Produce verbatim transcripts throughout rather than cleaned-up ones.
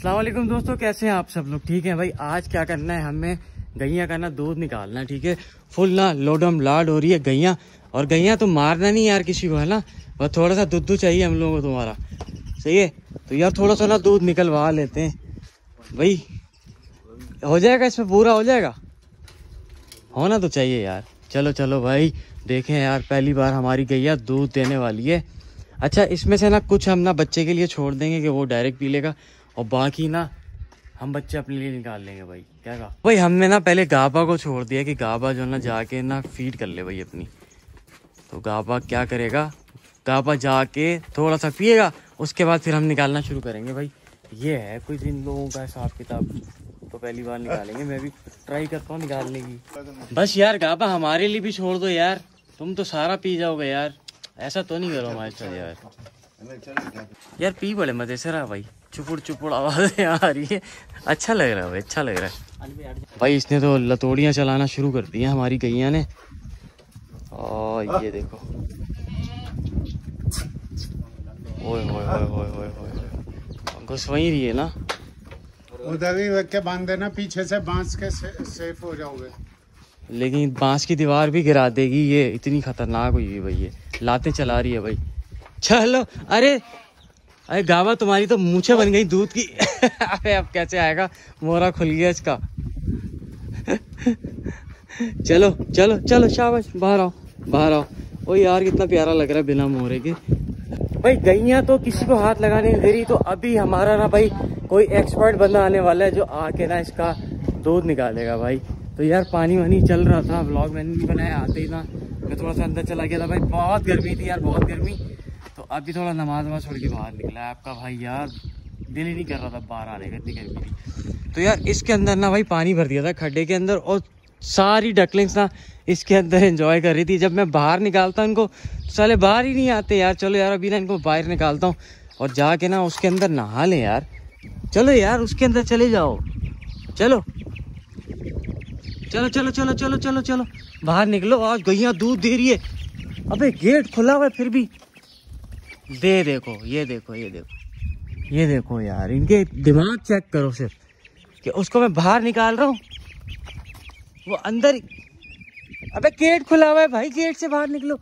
अस्सलाम वालेकुम दोस्तों, कैसे हैं आप सब लोग? ठीक है भाई, आज क्या करना है, हमें गैया का ना दूध निकालना है। ठीक है, फुल ना लोडम लाड हो रही है गैया। और गैया तो मारना नहीं यार किसी को, है ना, बस थोड़ा सा दूध चाहिए हम लोगों को तुम्हारा, सही है? तो यार थोड़ा सा ना दूध निकलवा लेते हैं भाई। हो जाएगा इसमें, पूरा हो जाएगा, होना तो चाहिए यार। चलो चलो भाई, देखें यार, पहली बार हमारी गैया दूध देने वाली है। अच्छा, इसमें से ना कुछ हम ना बच्चे के लिए छोड़ देंगे कि वो डायरेक्ट पी लेगा, और बाकी ना हम बच्चे अपने लिए निकाल लेंगे भाई। क्या कहा भाई? हमने ना पहले गाबा को छोड़ दिया कि गाबा जो ना जाके ना फीड कर ले भाई अपनी। तो गाबा क्या करेगा, गाबा जाके थोड़ा सा पिएगा, उसके बाद फिर हम निकालना शुरू करेंगे भाई। ये है कुछ इन लोगों का हिसाब किताब। तो पहली बार निकालेंगे, मैं भी ट्राई करता हूँ निकालने की। बस यार गाबा हमारे लिए भी छोड़ दो यार, तुम तो सारा पी जाओगे यार, ऐसा तो नहीं करो हमारे साथ यार। यार पी बड़े मजे से रहा भाई, चुपुड़ चुपुड़ आवाज़ें आ रही है, अच्छा लग रहा है भाई, अच्छा लग रहा है भाई। इसने तो लतोड़ियाँ चलाना शुरू कर दी हैं हमारी गैया ने। और ये देखो, ओए ओए ओए ओए ओए ओए, घुस वहीं रही है ना, उधर ही रख के बांध देना, पीछे से बांस के से, सेफ हो जाओगे। लेकिन बांस की दीवार भी गिरा देगी ये, इतनी खतरनाक हुई है भाई, ये लाते चला रही है भाई। चलो, अरे अरे गावा तुम्हारी तो मूछें बन गई दूध की। अबे अब कैसे आएगा, मोरा खुल गया इसका। चलो चलो चलो, शाबाश, बाहर आओ बाहर आओ। ओ यार कितना प्यारा लग रहा है बिना मोरे के भाई। गैया तो किसी को हाथ लगाने नहीं दे रही। तो अभी हमारा ना भाई कोई एक्सपर्ट बंदा आने वाला है जो आके ना इसका दूध निकालेगा भाई। तो यार पानी वानी चल रहा था, व्लॉग मैंने नहीं बनाया, आते ही ना मैं थोड़ा सा अंदर चला गया था भाई, बहुत गर्मी थी यार, बहुत गर्मी। तो अभी थोड़ा नमाज वमाज छोड़ के बाहर निकला है आपका भाई। यार दिल ही नहीं कर रहा था बाहर आने का, इतनी गर्मी थी। तो यार इसके अंदर ना भाई पानी भर दिया था खड्डे के अंदर, और सारी डकलिंग्स ना इसके अंदर एंजॉय कर रही थी। जब मैं बाहर निकालता हूँ इनको, साले बाहर ही नहीं आते यार। चलो यार अभी ना इनको बाहर निकालता हूँ और जाके ना उसके अंदर नहा लें यार। चलो यार उसके अंदर चले जाओ, चलो चलो चलो चलो चलो चलो चलो बाहर निकलो। आज गैया दूध दे रही है। अबे गेट खुला हुआ है फिर भी दे। देखो ये देखो ये देखो ये देखो यार, इनके दिमाग चेक करो सिर्फ, कि उसको मैं बाहर निकाल रहा हूँ, वो अंदर। अबे गेट खुला हुआ है भाई, गेट से बाहर निकलो।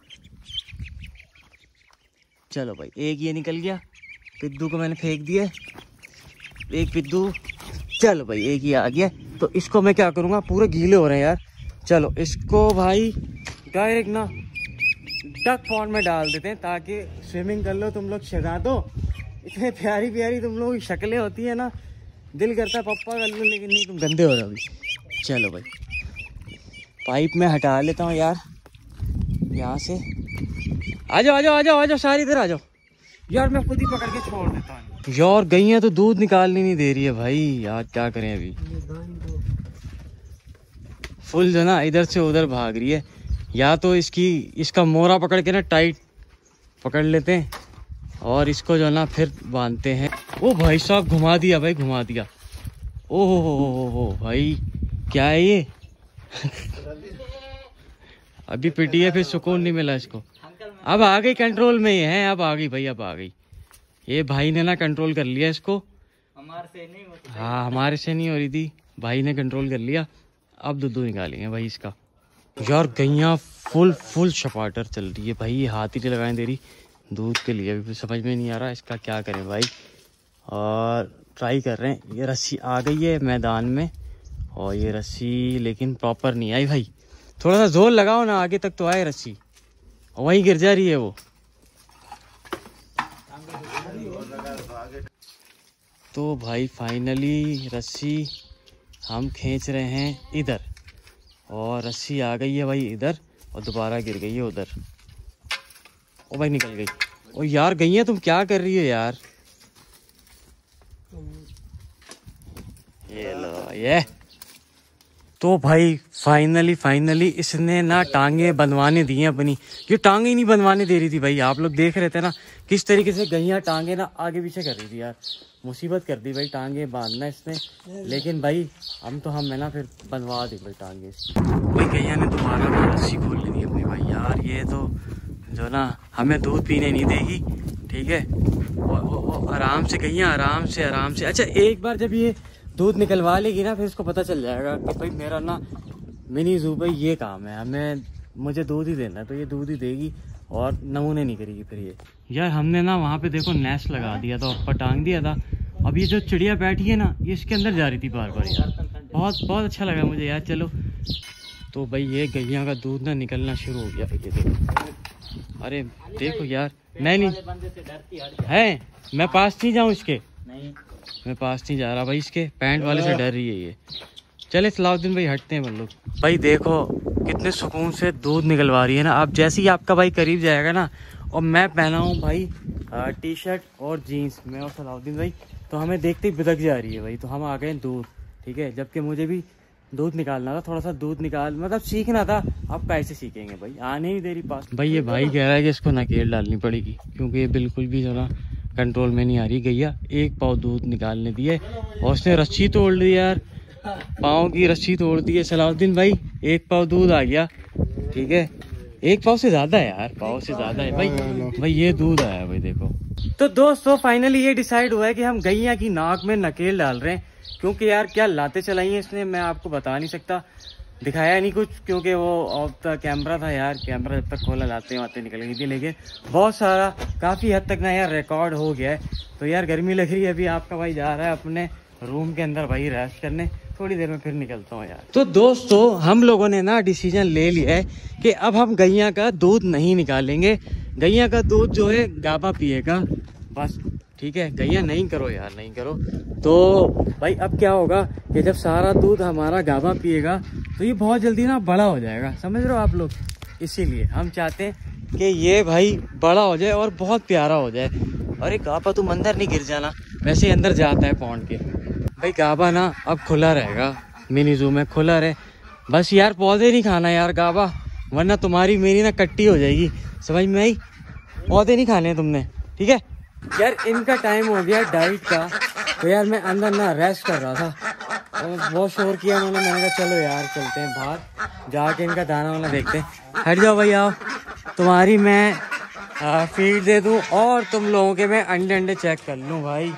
चलो भाई, एक ये निकल गया, पिद्दू को मैंने फेंक दिया, एक पिद्दू। चलो भाई एक ही आ गया। तो इसको मैं क्या करूँगा, पूरे गीले हो रहे हैं यार। चलो इसको भाई डायरेक्ट ना डक पॉन्ड में डाल देते हैं, ताकि स्विमिंग कर लो तुम लोग, शगा दो। इतने प्यारी प्यारी तुम लोगों की शक्लें होती है ना, दिल करता है पप्पा कर लो, लेकिन नहीं, तुम गंदे हो रहे हो अभी। चलो भाई पाइप में हटा लेता हूँ यार यहाँ से। आ जाओ आ जाओ आ जाओ आ जाओ, सारी इधर आ जाओ यार, मैं खुद ही पकड़ के छोड़ देता हूँ यार। गैया तो दूध निकालनी नहीं दे रही है भाई यार, क्या करें अभी। फुल जो ना इधर से उधर भाग रही है। या तो इसकी इसका मोरा पकड़ के ना टाइट पकड़ लेते हैं, और इसको जो ना फिर बांधते हैं। ओ भाई साहब, घुमा दिया भाई, घुमा दिया। ओ हो हो हो भाई, क्या है ये? अभी पिटी है, फिर सुकून नहीं मिला इसको। अब आ गई कंट्रोल में ये है, अब आ गई भाई, अब आ गई। ये भाई ने ना कंट्रोल कर लिया इसको, हमारे से नहीं होती। हाँ हमारे से नहीं हो रही थी, भाई ने कंट्रोल कर लिया। अब दूध निकालेंगे भाई इसका। यार गैया फुल फुल शपाटर चल रही है भाई, ये हाथ ही नहीं लगाने दे रही दूध के लिए। अभी समझ में नहीं आ रहा इसका क्या करें भाई, और ट्राई कर रहे हैं। ये रस्सी आ गई है मैदान में, और ये रस्सी लेकिन प्रॉपर नहीं आई भाई। थोड़ा सा जोर लगाओ ना, आगे तक तो आए रस्सी, और वहीं गिर जा रही है वो। तो भाई फाइनली रस्सी हम खींच रहे हैं इधर, और रस्सी आ गई है भाई इधर, और दोबारा गिर गई है उधर। ओ भाई निकल गई। ओ यार गैया तुम क्या कर रही हो यार? ये लो ये। तो भाई फाइनली फाइनली इसने ना टांगे बनवाने दी हैं अपनी। ये टांगे ही नहीं बनवाने दे रही थी भाई, आप लोग देख रहे थे ना किस तरीके से गैया टांगे ना आगे पीछे कर रही थी यार। मुसीबत कर दी भाई टांगे बांधना इसने। लेकिन भाई हम तो हम है ना फिर बनवा दी भाई टांगे। भाई गैया ने दोबारा ना रस्सी खोल ली थी अपनी भाई। यार ये तो जो ना हमें दूध पीने नहीं देगी, ठीक है। आराम से गैया, आराम से आराम से। अच्छा एक बार जब ये दूध निकलवा लेगी ना, फिर इसको पता चल जाएगा कि भाई मेरा ना मिनी जू भाई ये काम है, हमें मुझे दूध ही देना है, तो ये दूध ही देगी और नमूने नहीं करेगी फिर ये। यार हमने ना वहाँ पे देखो नेस्ट लगा दिया था, ऊपर टांग दिया था। अब ये जो चिड़िया बैठी है ना, ये इसके अंदर जा रही थी बार बार यार, बहुत बहुत अच्छा लगा मुझे यार। चलो तो भाई ये गैया का दूध ना निकलना शुरू हो गया। ये देखो, अरे देखो यार, मैं नहीं है, मैं पास नहीं जाऊँ इसके, नहीं मैं पास नहीं जा रहा भाई, इसके पैंट वाले से डर रही है ये। चले सलाउद्दीन भाई हटते हैं हम लोग। भाई देखो कितने सुकून से दूध निकलवा रही है ना। अब जैसे ही आपका भाई करीब जाएगा ना, और मैं पहना हूँ भाई टी शर्ट और जीन्स, मैं और सलाउद्दीन भाई, तो हमें देखते ही बिदक जा रही है भाई, तो हम आ गए दूर, ठीक है। जबकि मुझे भी दूध निकालना था, थोड़ा सा दूध निकाल मतलब सीखना था। अब कैसे सीखेंगे भाई, आने ही देरी पास। भाई ये भाई कह रहा है कि इसको नकेल डालनी पड़ेगी, क्योंकि ये बिल्कुल भी जो ना कंट्रोल में नहीं आ रही गैया। एक पाव दूध निकालने दिए और उसने रस्सी तोड़ ली यार, पाँव की रस्सी तोड़ दी है। सलाउद्दीन भाई एक पाव दूध आ गया, ठीक है। एक पाव से ज्यादा है यार, पाव से ज्यादा है भाई। भाई ये दूध आया भाई देखो। तो दोस्तों फाइनली ये डिसाइड हुआ है कि हम गैया की नाक में नकेल डाल रहे हैं, क्योंकि यार क्या लाते चलाई है इसने, मैं आपको बता नहीं सकता, दिखाया नहीं कुछ, क्योंकि वो ऑफ द कैमरा था यार। कैमरा जब तक खोला लाते वाते निकल गई थी, लेकिन बहुत सारा काफी हद तक ना यार रिकॉर्ड हो गया है। तो यार गर्मी लग रही है, अभी आपका भाई जा रहा है अपने रूम के अंदर भाई रेस्ट करने, थोड़ी देर में फिर निकलता हूँ यार। तो दोस्तों हम लोगों ने ना डिसीजन ले लिया है कि अब हम गैया का दूध नहीं निकालेंगे। गैया का दूध जो है गाबा पिएगा बस, ठीक है। गैया नहीं करो यार, नहीं करो। तो भाई अब क्या होगा कि जब सारा दूध हमारा गाबा पिएगा तो ये बहुत जल्दी ना बड़ा हो जाएगा, समझ रहे हो आप लोग। इसीलिए हम चाहते हैं कि ये भाई बड़ा हो जाए और बहुत प्यारा हो जाए। अरे गाबा तुम अंदर नहीं गिर जाना, वैसे ही अंदर जाता है पौंड के। भाई गाबा ना अब खुला रहेगा, मिनी जू में खुला रहे बस यार। पौधे नहीं खाना यार गाबा, वरना तुम्हारी मेरी ना कट्टी हो जाएगी, समझ में आई। पौधे नहीं खाने तुमने, ठीक है। यार इनका टाइम हो गया डाइट का, तो यार मैं अंदर ना रेस्ट कर रहा था और बहुत शोर किया उन्होंने। मैंने कहा चलो यार चलते हैं बाहर, जाके इनका दाना वाना देखते हैं। हट जाओ भाई, आओ तुम्हारी मैं आ, फीड दे दूं और तुम लोगों के मैं अंडे अंडे चेक कर लूं भाई।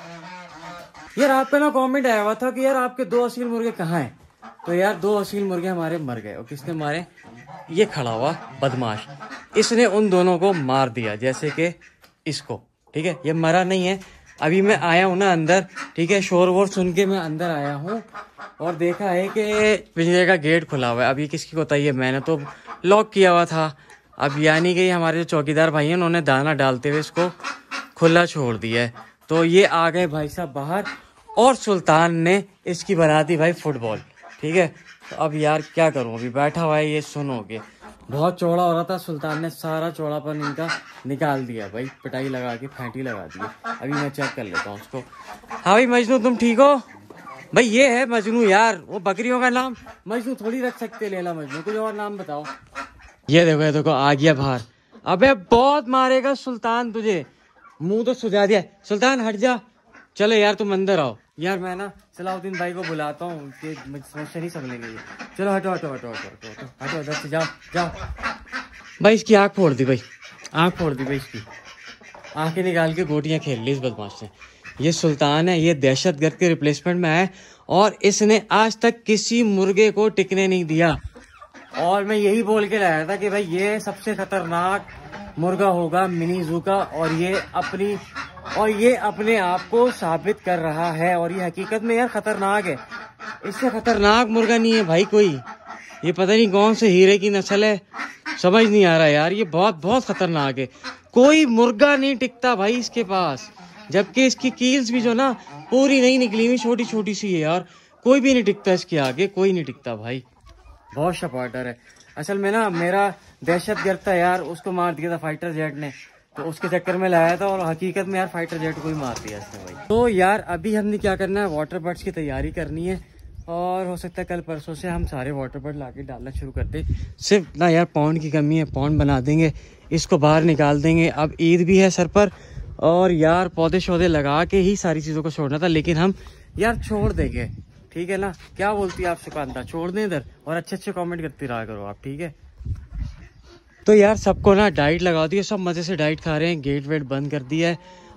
यार आप पे ना कमेंट आया हुआ था कि यार आपके दो असील मुर्गे कहाँ हैं, तो यार दो असील मुर्गे हमारे मर गए। और किसने मारे? ये खड़ा हुआ बदमाश, इसने उन दोनों को मार दिया, जैसे कि इसको, ठीक है। ये मरा नहीं है। अभी मैं आया हूँ ना अंदर, ठीक है, शोर वोर सुन के मैं अंदर आया हूँ और देखा है कि पिंजरे का गेट खुला हुआ है। अब ये किसकी कोताही है, मैंने तो लॉक किया हुआ था। अब यानी कि हमारे जो चौकीदार भाई हैं उन्होंने दाना डालते हुए इसको खुला छोड़ दिया है। तो ये आ गए भाई साहब बाहर और सुल्तान ने इसकी बना दी भाई फुटबॉल, ठीक है। तो अब यार क्या करूँ, अभी बैठा हुआ है ये सुनोगे। बहुत चौड़ा हो रहा था, सुल्तान ने सारा चौड़ापन इनका निकाल दिया भाई, पिटाई लगा के फेंटी लगा दी। अभी मैं चेक कर लेता हूँ उसको। हाँ भाई मजनू तुम ठीक हो? भाई ये है मजनू यार, वो बकरियों का नाम मजनू थोड़ी रख सकते, लेला मजनू, कुछ और नाम बताओ। ये देखो ये देखो आ गया बाहर। अबे बहुत मारेगा सुल्तान तुझे, मुंह तो सुझा दिया। सुल्तान हट जा, चलो यार तुम अंदर आओ। यार मैं ना सलाउद्दीन भाई को बुलाता हूँ कि समस्या नहीं समझेंगे ये। चलो हटो हटो हटो हटो हटो हटो इधर से, जाओ जाओ। भाई इसकी आँख फोड़ दी भाई, आँख फोड़ दी भाई इसकी, आँखें निकाल के गोटियाँ खेल ली इस बदमाश से। ये सुल्तान है, ये दहशतगर्द के रिप्लेसमेंट में है और इसने आज तक किसी मुर्गे को टिकने नहीं दिया। और मैं यही बोल के लाया था कि भाई ये सबसे खतरनाक मुर्गा होगा मिनी जू का, और ये अपनी और ये अपने आप को साबित कर रहा है। और ये हकीकत में यार खतरनाक है, इससे खतरनाक मुर्गा नहीं है भाई कोई। ये पता नहीं कौन से हीरे की नस्ल है, समझ नहीं आ रहा यार। ये बहुत बहुत खतरनाक है, कोई मुर्गा नहीं टिकता भाई इसके पास। जबकि इसकी कील्स भी जो ना पूरी नहीं निकली हुई, छोटी छोटी सी है यार। कोई भी नहीं टिकता इसके आगे, कोई नहीं टिकता भाई, बहुत शपाटर है। असल में ना मेरा दहशतगर्द था यार, उसको मार दिया था फाइटर जेट ने, तो उसके चक्कर में लाया था और हकीकत में यार फाइटर जेट को ही मार दिया इसने भाई। तो यार अभी हमने क्या करना है, वाटर बर्ड्स की तैयारी करनी है और हो सकता है कल परसों से हम सारे वाटर बर्ड लाके डालना शुरू कर दें। सिर्फ ना यार पौंड की कमी है, पौंड बना देंगे, इसको बाहर निकाल देंगे। अब ईद भी है सर पर और यार पौधे शौधे लगा के ही सारी चीज़ों को छोड़ना था, लेकिन हम यार छोड़ देंगे, ठीक है ना। क्या बोलती है आप सुकांता, छोड़ दें इधर, और अच्छे अच्छे कमेंट करती रहा करो आप, ठीक है। तो यार सबको ना डाइट लगा दी है, सब मज़े से डाइट खा रहे हैं, गेट वेट बंद कर दिया है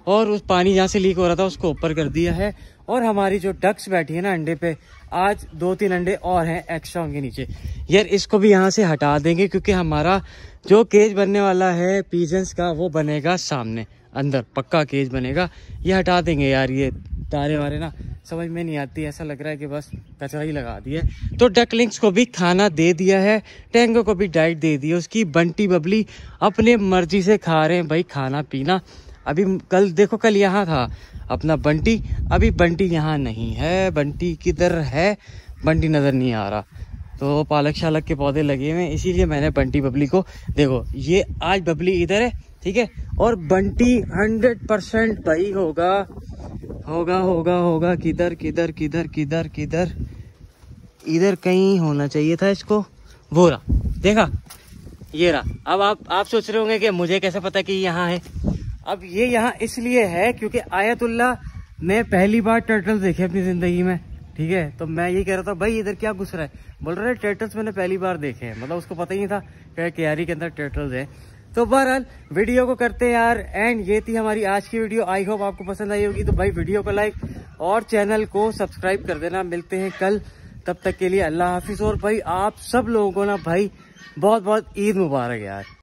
और उस पानी जहाँ से लीक हो रहा था उसको ऊपर कर दिया है। और हमारी जो डक्स बैठी है ना अंडे पे, आज दो तीन अंडे और हैं एक्स्ट्रा उनके नीचे। यार इसको भी यहाँ से हटा देंगे क्योंकि हमारा जो केज बनने वाला है पीजन्स का वो बनेगा सामने, अंदर पक्का केज बनेगा। ये हटा देंगे यार, ये तारे वारे ना समझ में नहीं आती, ऐसा लग रहा है कि बस कचरा ही लगा दिया है। तो डकलिंग्स को भी खाना दे दिया है, टेंगो को भी डाइट दे दी है उसकी। बंटी बबली अपने मर्जी से खा रहे हैं भाई खाना पीना। अभी कल देखो, कल यहाँ था अपना बंटी, अभी बंटी यहाँ नहीं है। बंटी किधर है? बंटी नज़र नहीं आ रहा। तो पालक शालक के पौधे लगे हुए हैं, इसीलिए मैंने बंटी बबली को, देखो ये आज बबली इधर है, ठीक है, और बंटी हंड्रेड परसेंट भाई होगा होगा होगा होगा किधर किधर किधर किधर किधर इधर कहीं होना चाहिए था इसको। वो रहा, देखा, ये रहा। अब आप आप सोच रहे होंगे कि मुझे कैसे पता कि यहाँ है। अब ये यहाँ इसलिए है क्योंकि आयतुल्ला ने पहली बार टर्टल देखे अपनी जिंदगी में, ठीक है। तो मैं ये कह रहा था भाई इधर क्या घुस रहा है, बोल रहा है टर्टल्स मैंने पहली बार देखे हैं, मतलब उसको पता ही नहीं था कि क्यारी के अंदर टर्टल्स है। तो बहरहाल वीडियो को करते हैं यार एंड। ये थी हमारी आज की वीडियो, आई होप आपको पसंद आई होगी। तो भाई वीडियो को लाइक और चैनल को सब्सक्राइब कर देना। मिलते हैं कल, तब तक के लिए अल्लाह हाफिज। और भाई आप सब लोगों को ना भाई बहुत बहुत ईद मुबारक यार।